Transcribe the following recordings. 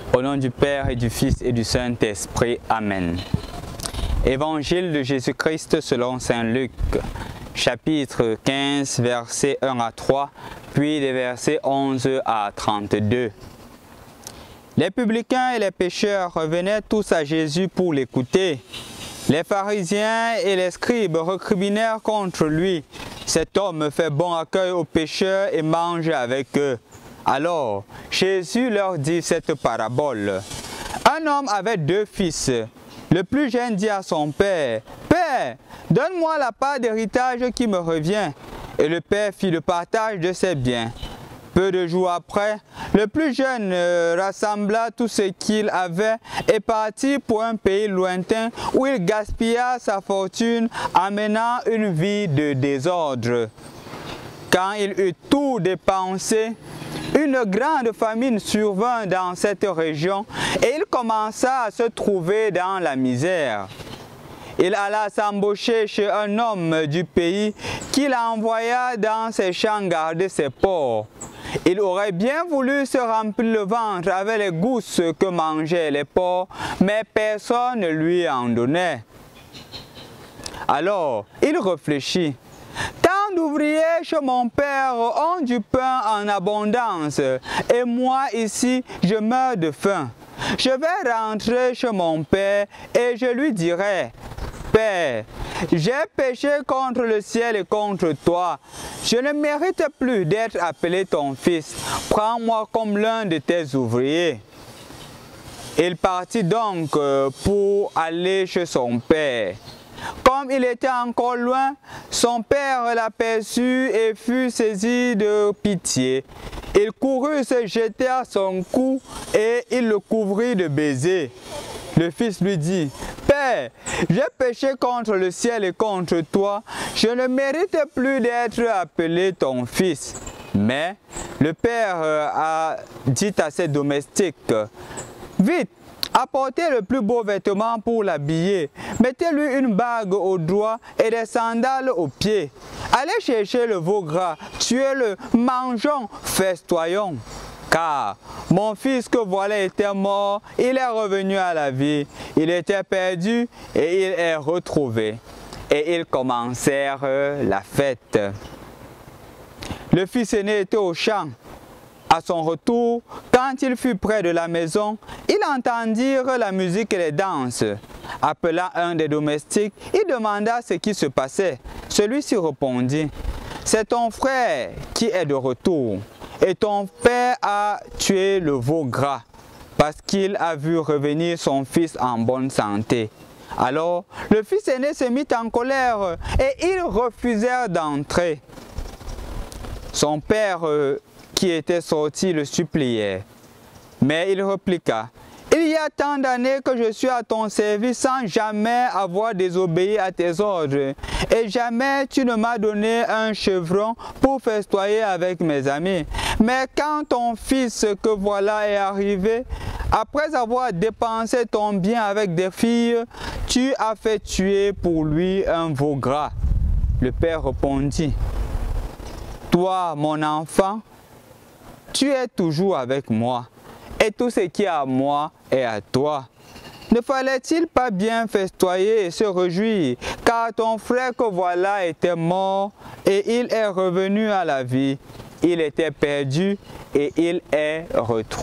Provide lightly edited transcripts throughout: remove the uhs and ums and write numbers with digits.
Au nom du Père et du Fils et du Saint-Esprit. Amen. Évangile de Jésus-Christ selon Saint Luc, chapitre 15, versets 1 à 3, puis les versets 11 à 32. Les publicains et les pécheurs revenaient tous à Jésus pour l'écouter. Les pharisiens et les scribes recriminèrent contre lui. Cet homme fait bon accueil aux pécheurs et mange avec eux. Alors, Jésus leur dit cette parabole. Un homme avait 2 fils. Le plus jeune dit à son père, « Père, donne-moi la part d'héritage qui me revient. » Et le père fit le partage de ses biens. Peu de jours après, le plus jeune rassembla tout ce qu'il avait et partit pour un pays lointain où il gaspilla sa fortune en menant une vie de désordre. Quand il eut tout dépensé, une grande famine survint dans cette région et il commença à se trouver dans la misère. Il alla s'embaucher chez un homme du pays qui l'envoya dans ses champs garder ses porcs. Il aurait bien voulu se remplir le ventre avec les gousses que mangeaient les porcs, mais personne ne lui en donnait. Alors, il réfléchit. Tant d'ouvriers chez mon père ont du pain en abondance, et moi ici, je meurs de faim. Je vais rentrer chez mon père et je lui dirai, « Père, j'ai péché contre le ciel et contre toi. Je ne mérite plus d'être appelé ton fils. Prends-moi comme l'un de tes ouvriers. » Il partit donc pour aller chez son père. Comme il était encore loin, son père l'aperçut et fut saisi de pitié. Il courut se jeter à son cou et il le couvrit de baisers. Le fils lui dit, « Père, j'ai péché contre le ciel et contre toi. Je ne mérite plus d'être appelé ton fils. » Mais le père a dit à ses domestiques, « Vite, apportez le plus beau vêtement pour l'habiller. Mettez-lui une bague au doigt et des sandales aux pieds. Allez chercher le veau gras, tuez-le, mangeons, festoyons. Car mon fils que voilà était mort, il est revenu à la vie. Il était perdu et il est retrouvé. » Et ils commencèrent la fête. Le fils aîné était au champ. À son retour, quand il fut près de la maison, il entendit la musique et les danses. Appelant un des domestiques, il demanda ce qui se passait. Celui-ci répondit, « C'est ton frère qui est de retour. Et ton père a tué le veau gras parce qu'il a vu revenir son fils en bonne santé. » Alors, le fils aîné se mit en colère et ils refusèrent d'entrer. Son père qui était sorti le suppliait. Mais il répliqua, « Il y a tant d'années que je suis à ton service sans jamais avoir désobéi à tes ordres, et jamais tu ne m'as donné un chevreau pour festoyer avec mes amis. Mais quand ton fils que voilà est arrivé, après avoir dépensé ton bien avec des filles, tu as fait tuer pour lui un veau gras. » Le père répondit, « Toi, mon enfant, tu es toujours avec moi, et tout ce qui est à moi est à toi. Ne fallait-il pas bien festoyer et se réjouir, car ton frère que voilà était mort, et il est revenu à la vie. Il était perdu, et il est retrouvé. »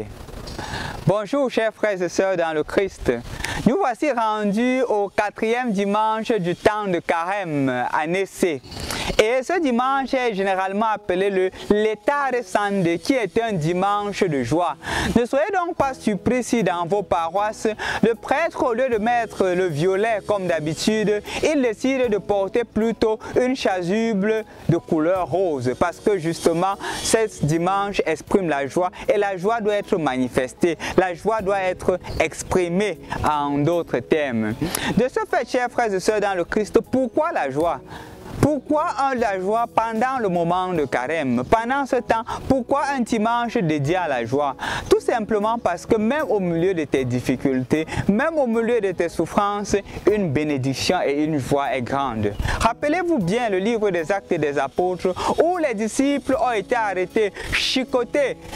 Bonjour chers frères et sœurs dans le Christ. Nous voici rendus au 4e dimanche du temps de Carême, année C. Et ce dimanche est généralement appelé le Laetare Sunday, qui est un dimanche de joie. Ne soyez donc pas surpris si dans vos paroisses, le prêtre, au lieu de mettre le violet comme d'habitude, il décide de porter plutôt une chasuble de couleur rose. Parce que justement, ce dimanche exprime la joie et la joie doit être manifestée. La joie doit être exprimée en d'autres termes. De ce fait, chers frères et sœurs dans le Christ, pourquoi la joie? Pourquoi la joie pendant le moment de carême? Pendant ce temps, pourquoi un dimanche dédié à la joie? Tout simplement parce que même au milieu de tes difficultés, même au milieu de tes souffrances, une bénédiction et une joie est grande. Rappelez-vous bien le livre des Actes des Apôtres où les disciples ont été arrêtés, chicotés,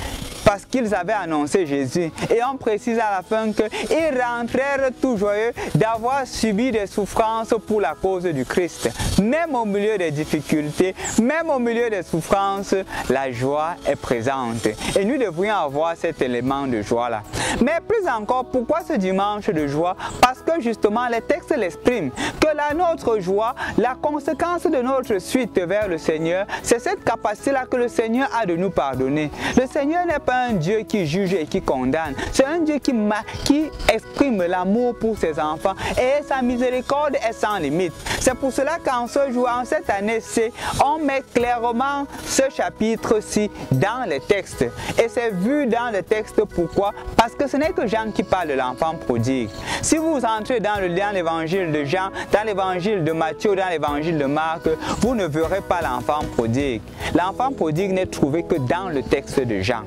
parce qu'ils avaient annoncé Jésus. Et on précise à la fin qu'ils rentrèrent tout joyeux d'avoir subi des souffrances pour la cause du Christ. Même au milieu des difficultés, même au milieu des souffrances, la joie est présente. Et nous devrions avoir cet élément de joie-là. Mais plus encore, pourquoi ce dimanche de joie? Parce que justement, les textes l'expriment, que notre joie, la conséquence de notre suite vers le Seigneur, c'est cette capacité-là que le Seigneur a de nous pardonner. Le Seigneur n'est pas un Dieu qui juge et qui condamne. C'est un Dieu qui exprime l'amour pour ses enfants et sa miséricorde est sans limite. C'est pour cela qu'en ce jour, en cette année-ci, on met clairement ce chapitre-ci dans les textes. Et c'est vu dans les textes, pourquoi? Parce que ce n'est que Jean qui parle de l'enfant prodigue. Si vous entrez dans l'évangile de Jean, dans l'évangile de Matthieu, dans l'évangile de Marc, vous ne verrez pas l'enfant prodigue. L'enfant prodigue n'est trouvé que dans le texte de Jean.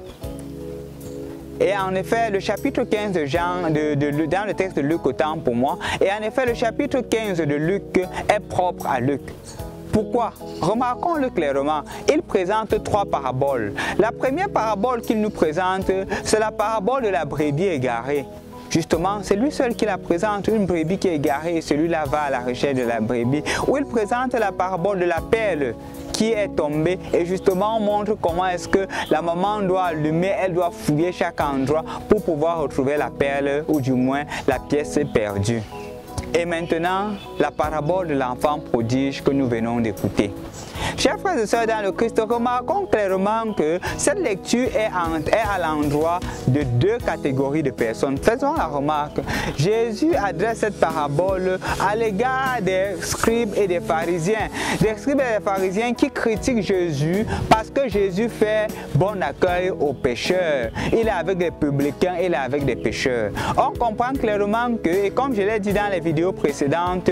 Et en effet, le chapitre 15 de Jean, dans le texte de Luc autant pour moi, et en effet, le chapitre 15 de Luc est propre à Luc. Pourquoi? Remarquons-le clairement. Il présente 3 paraboles. La première parabole qu'il nous présente, c'est la parabole de la brebis égarée. Justement, c'est lui seul qui la présente, une brebis qui est égarée, et celui-là va à la recherche de la brebis. Où il présente la parabole de la perle qui est tombée, et justement on montre comment est-ce que la maman doit allumer, elle doit fouiller chaque endroit pour pouvoir retrouver la perle, ou du moins la pièce perdue. Et maintenant, la parabole de l'enfant prodige que nous venons d'écouter. Chers frères et sœurs dans le Christ, remarquons clairement que cette lecture est à l'endroit de 2 catégories de personnes. Faisons la remarque. Jésus adresse cette parabole à l'égard des scribes et des pharisiens. Des scribes et des pharisiens qui critiquent Jésus parce que Jésus fait bon accueil aux pécheurs. Il est avec les publicains, il est avec des pécheurs. On comprend clairement que, et comme je l'ai dit dans les vidéos précédentes,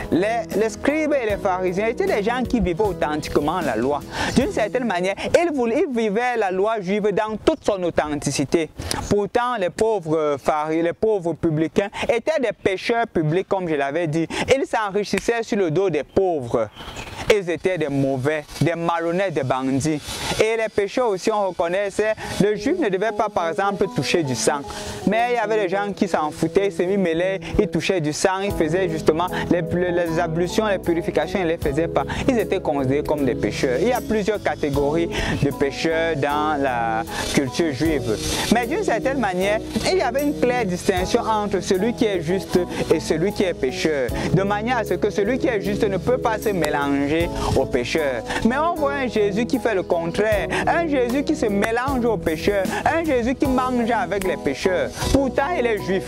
les scribes et les pharisiens étaient des gens qui vivaient authentiquement la loi. D'une certaine manière, ils vivaient la loi juive dans toute son authenticité. Pourtant, les pauvres publicains étaient des pécheurs publics, comme je l'avais dit. Ils s'enrichissaient sur le dos des pauvres. Ils étaient des mauvais, des malhonnêtes, des bandits. Et les pécheurs aussi, on reconnaissait, le juif ne devait pas, par exemple, toucher du sang. Mais il y avait des gens qui s'en foutaient, ils se mêlaient, ils touchaient du sang, ils faisaient justement les ablutions, les purifications, ils ne les faisaient pas. Ils étaient considérés comme des pécheurs. Il y a plusieurs catégories de pécheurs dans la culture juive. Mais d'une certaine manière, il y avait une claire distinction entre celui qui est juste et celui qui est pécheur. De manière à ce que celui qui est juste ne peut pas se mélanger aux pécheurs. Mais on voit un Jésus qui fait le contraire, un Jésus qui se mélange aux pécheurs, un Jésus qui mange avec les pécheurs. Pourtant, il est juif.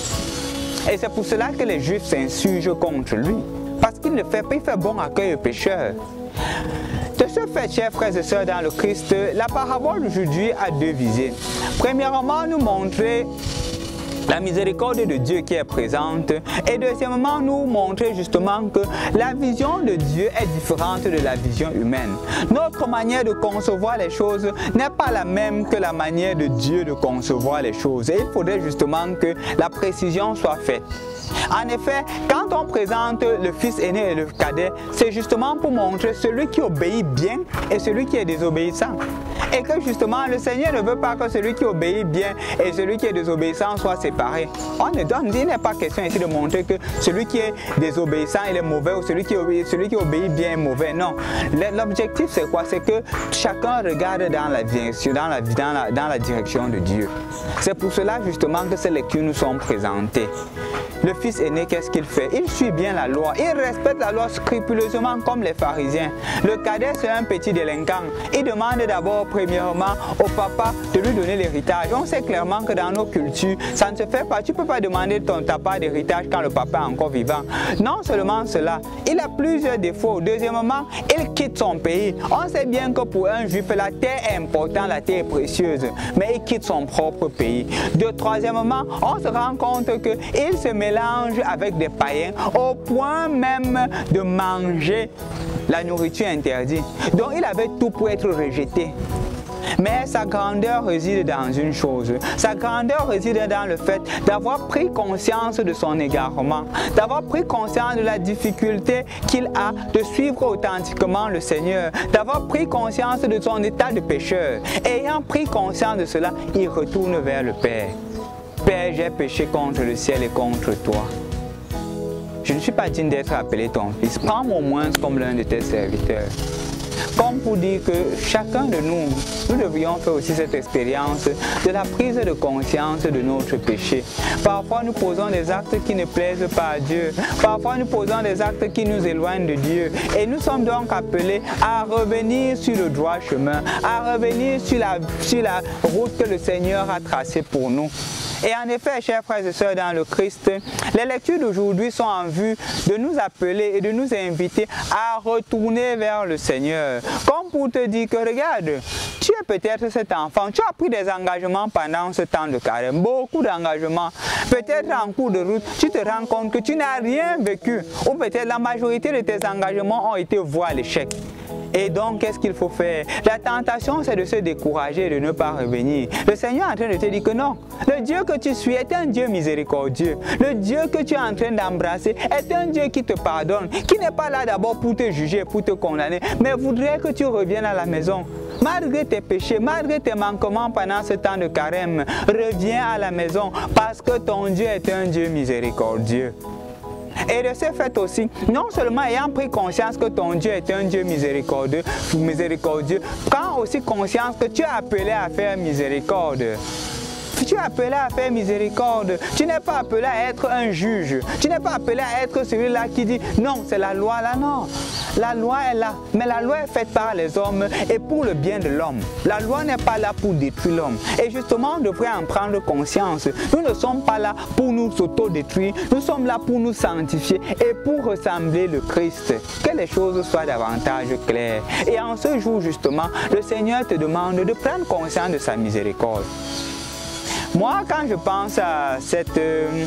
Et c'est pour cela que les Juifs s'insurgent contre lui. Parce qu'il ne fait pas, il fait bon accueil aux pécheurs. De ce fait, chers frères et sœurs dans le Christ, la parabole d'aujourd'hui a 2 visées. Premièrement, nous montrer la miséricorde de Dieu qui est présente, et deuxièmement nous montrer justement que la vision de Dieu est différente de la vision humaine. Notre manière de concevoir les choses n'est pas la même que la manière de Dieu de concevoir les choses, et il faudrait justement que la précision soit faite. En effet, quand on présente le fils aîné et le cadet, c'est justement pour montrer celui qui obéit bien et celui qui est désobéissant. Et que justement, le Seigneur ne veut pas que celui qui obéit bien et celui qui est désobéissant soient séparés. Il n'est pas question ici de montrer que celui qui est désobéissant il est mauvais ou celui qui obéit bien est mauvais. Non. L'objectif c'est quoi? C'est que chacun regarde dans la direction de Dieu. C'est pour cela justement que ces lectures nous sont présentées. Le fils aîné, qu'est-ce qu'il fait? Il suit bien la loi. Il respecte la loi scrupuleusement comme les pharisiens. Le cadet, c'est un petit délinquant. Il demande d'abord, premièrement, au papa de lui donner l'héritage. On sait clairement que dans nos cultures, ça ne se fait pas. Tu ne peux pas demander ta part d'héritage quand le papa est encore vivant. Non seulement cela, il a plusieurs défauts. Deuxièmement, il quitte son pays. On sait bien que pour un juif, la terre est importante, la terre est précieuse. Mais il quitte son propre pays. Troisièmement, on se rend compte qu'il se mélange avec des païens au point même de manger la nourriture interdite. Donc il avait tout pour être rejeté. Mais sa grandeur réside dans une chose. Sa grandeur réside dans le fait d'avoir pris conscience de son égarement, d'avoir pris conscience de la difficulté qu'il a de suivre authentiquement le Seigneur, d'avoir pris conscience de son état de pécheur. Ayant pris conscience de cela, il retourne vers le Père. Père, j'ai péché contre le ciel et contre toi. Je ne suis pas digne d'être appelé ton fils. Prends-moi au moins comme l'un de tes serviteurs. Comme pour dire que chacun de nous, nous devrions faire aussi cette expérience de la prise de conscience de notre péché. Parfois, nous posons des actes qui ne plaisent pas à Dieu. Parfois, nous posons des actes qui nous éloignent de Dieu. Et nous sommes donc appelés à revenir sur le droit chemin, à revenir sur la route que le Seigneur a tracée pour nous. Et en effet, chers frères et sœurs dans le Christ, les lectures d'aujourd'hui sont en vue de nous appeler et de nous inviter à retourner vers le Seigneur. Comme pour te dire que regarde, tu es peut-être cet enfant, tu as pris des engagements pendant ce temps de carême, beaucoup d'engagements. Peut-être en cours de route, tu te rends compte que tu n'as rien vécu, ou peut-être la majorité de tes engagements ont été voués à l'échec. Et donc, qu'est-ce qu'il faut faire? La tentation, c'est de se décourager et de ne pas revenir. Le Seigneur est en train de te dire que non. Le Dieu que tu suis est un Dieu miséricordieux. Le Dieu que tu es en train d'embrasser est un Dieu qui te pardonne, qui n'est pas là d'abord pour te juger, pour te condamner, mais voudrait que tu reviennes à la maison. Malgré tes péchés, malgré tes manquements pendant ce temps de carême, reviens à la maison parce que ton Dieu est un Dieu miséricordieux. Et de ce fait aussi, non seulement ayant pris conscience que ton Dieu est un Dieu miséricordieux, prends aussi conscience que tu es appelé à faire miséricorde. Tu es appelé à faire miséricorde. Tu n'es pas appelé à être un juge. Tu n'es pas appelé à être celui-là qui dit non, c'est la loi là, non. La loi est là, mais la loi est faite par les hommes et pour le bien de l'homme. La loi n'est pas là pour détruire l'homme. Et justement, on devrait en prendre conscience. Nous ne sommes pas là pour nous s'auto-détruire. Nous sommes là pour nous sanctifier et pour ressembler le Christ. Que les choses soient davantage claires. Et en ce jour, justement, le Seigneur te demande de prendre conscience de sa miséricorde. Moi, quand je pense à cet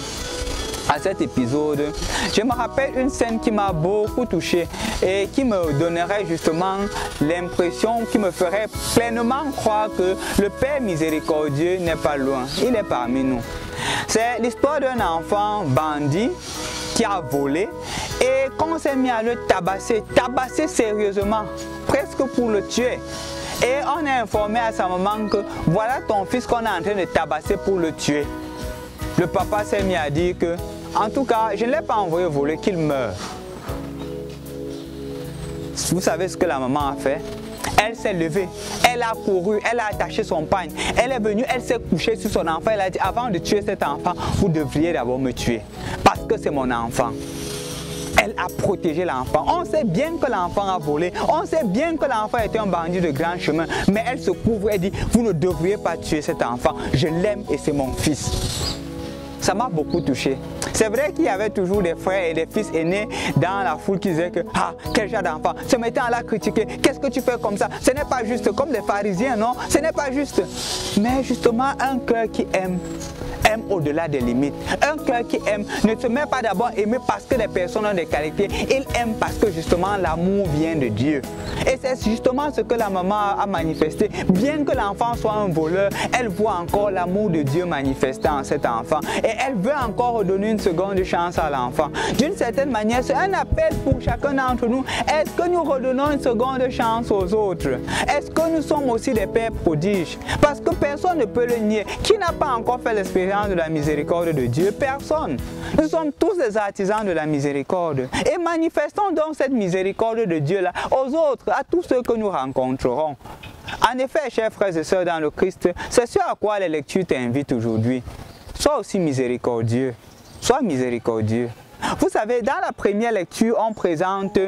épisode, je me rappelle une scène qui m'a beaucoup touché et qui me donnerait justement l'impression, qui me ferait pleinement croire que le Père miséricordieux n'est pas loin, il est parmi nous. C'est l'histoire d'un enfant bandit qui a volé et qu'on s'est mis à le tabasser sérieusement, presque pour le tuer. Et on a informé à sa maman que voilà ton fils qu'on est en train de tabasser pour le tuer. Le papa s'est mis à dire que, en tout cas, je ne l'ai pas envoyé voler, qu'il meure. Vous savez ce que la maman a fait? Elle s'est levée, elle a couru, elle a attaché son pagne, elle est venue, elle s'est couchée sur son enfant, elle a dit avant de tuer cet enfant, vous devriez d'abord me tuer parce que c'est mon enfant. Elle a protégé l'enfant. On sait bien que l'enfant a volé. On sait bien que l'enfant était un bandit de grand chemin. Mais elle se couvre et dit, vous ne devriez pas tuer cet enfant. Je l'aime et c'est mon fils. Ça m'a beaucoup touché. C'est vrai qu'il y avait toujours des frères et des fils aînés dans la foule qui disaient que « Ah, quel genre d'enfant !» Se mettant à la critiquer. « Qu'est-ce que tu fais comme ça ?» Ce n'est pas juste. Comme les pharisiens, non? Ce n'est pas juste. Mais justement, un cœur qui aime au-delà des limites. Un cœur qui aime ne se met pas d'abord à aimer parce que les personnes ont des qualités. Il aime parce que justement l'amour vient de Dieu. Et c'est justement ce que la maman a manifesté. Bien que l'enfant soit un voleur, elle voit encore l'amour de Dieu manifesté en cet enfant. Et elle veut encore donner une seconde chance à l'enfant. D'une certaine manière, c'est un appel pour chacun d'entre nous. Est-ce que nous redonnons une seconde chance aux autres? Est-ce que nous sommes aussi des pères prodiges? Parce que personne ne peut le nier. Qui n'a pas encore fait l'expérience de la miséricorde de Dieu? Personne. Nous sommes tous des artisans de la miséricorde. Et manifestons donc cette miséricorde de Dieu-là aux autres, à tous ceux que nous rencontrerons. En effet, chers frères et sœurs dans le Christ, c'est ce à quoi les lectures t'invitent aujourd'hui. Sois aussi miséricordieux. Sois miséricordieux. Vous savez, dans la première lecture, on présente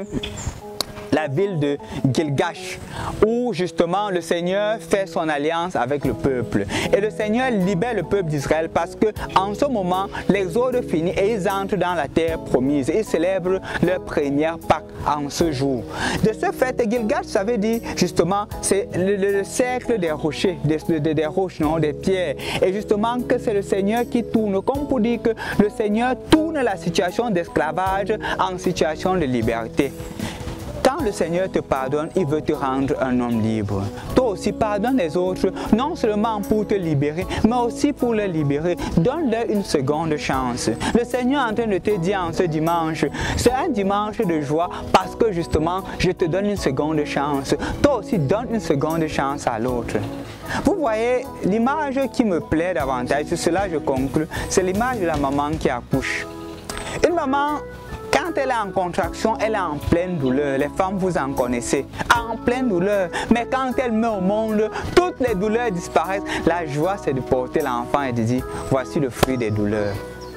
la ville de Gilgash, où justement le Seigneur fait son alliance avec le peuple. Et le Seigneur libère le peuple d'Israël parce que en ce moment, l'exode finit et ils entrent dans la terre promise. Ils célèbrent leur première Pâque en ce jour. De ce fait, Gilgash, ça veut dire justement, c'est le cercle des rochers, des roches, non, des pierres. Et justement que c'est le Seigneur qui tourne, comme pour dire que le Seigneur tourne la situation d'esclavage en situation de liberté. Quand Quand le Seigneur te pardonne, il veut te rendre un homme libre. Toi aussi, pardonne les autres, non seulement pour te libérer, mais aussi pour les libérer. Donne-leur une seconde chance. Le Seigneur est en train de te dire en ce dimanche, c'est un dimanche de joie parce que justement, je te donne une seconde chance. Toi aussi, donne une seconde chance à l'autre. Vous voyez, l'image qui me plaît davantage, c'est cela je conclue, c'est l'image de la maman qui accouche. Une maman, quand elle est en contraction, elle est en pleine douleur. Les femmes, vous en connaissez, en pleine douleur. Mais quand elle met au monde, toutes les douleurs disparaissent. La joie, c'est de porter l'enfant et de dire, voici le fruit des douleurs.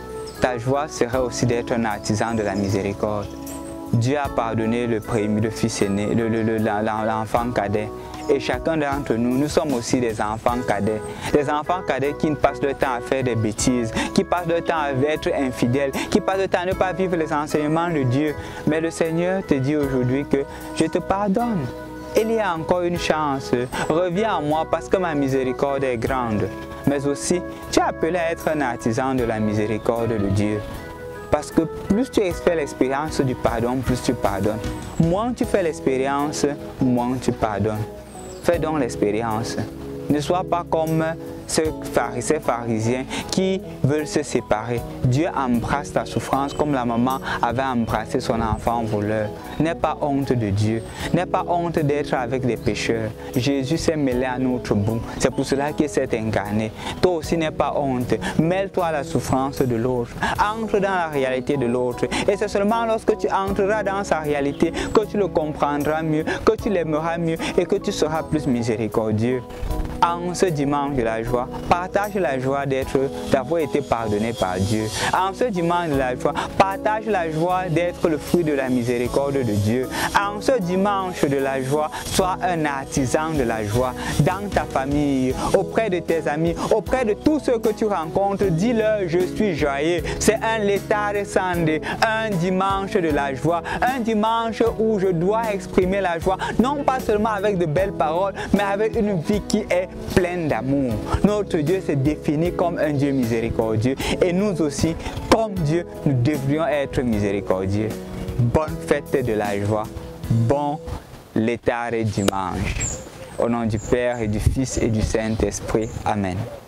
Ta joie serait aussi d'être un artisan de la miséricorde. Dieu a pardonné le premier, le fils aîné, l'enfant cadet. Et chacun d'entre nous, nous sommes aussi des enfants cadets. Des enfants cadets qui passent leur temps à faire des bêtises, qui passent leur temps à être infidèles, qui passent leur temps à ne pas vivre les enseignements de Dieu. Mais le Seigneur te dit aujourd'hui que je te pardonne. Il y a encore une chance. Reviens à moi parce que ma miséricorde est grande. Mais aussi, tu es appelé à être un artisan de la miséricorde de Dieu. Parce que plus tu fais l'expérience du pardon, plus tu pardonnes. Moins tu fais l'expérience, moins tu pardonnes. Fais donc l'expérience. Ne sois pas comme ces pharisiens qui veulent se séparer. Dieu embrasse ta souffrance comme la maman avait embrassé son enfant voleur. N'aie pas honte de Dieu. N'aie pas honte d'être avec des pécheurs. Jésus s'est mêlé à notre bout. C'est pour cela qu'il s'est incarné. Toi aussi n'aie pas honte. Mêle-toi à la souffrance de l'autre. Entre dans la réalité de l'autre. Et c'est seulement lorsque tu entreras dans sa réalité que tu le comprendras mieux, que tu l'aimeras mieux et que tu seras plus miséricordieux. En ce dimanche de la joie, partage la joie d'avoir été pardonné par Dieu. En ce dimanche de la joie, partage la joie d'être le fruit de la miséricorde de Dieu. En ce dimanche de la joie, sois un artisan de la joie dans ta famille, auprès de tes amis, auprès de tous ceux que tu rencontres. Dis-leur, je suis joyeux. C'est un Letare Sunday, un dimanche de la joie, un dimanche où je dois exprimer la joie, non pas seulement avec de belles paroles, mais avec une vie qui est pleine d'amour. Notre Dieu se définit comme un Dieu miséricordieux et nous aussi, comme Dieu, nous devrions être miséricordieux. Bonne fête de la joie, bon Letare dimanche. Au nom du Père et du Fils et du Saint-Esprit. Amen.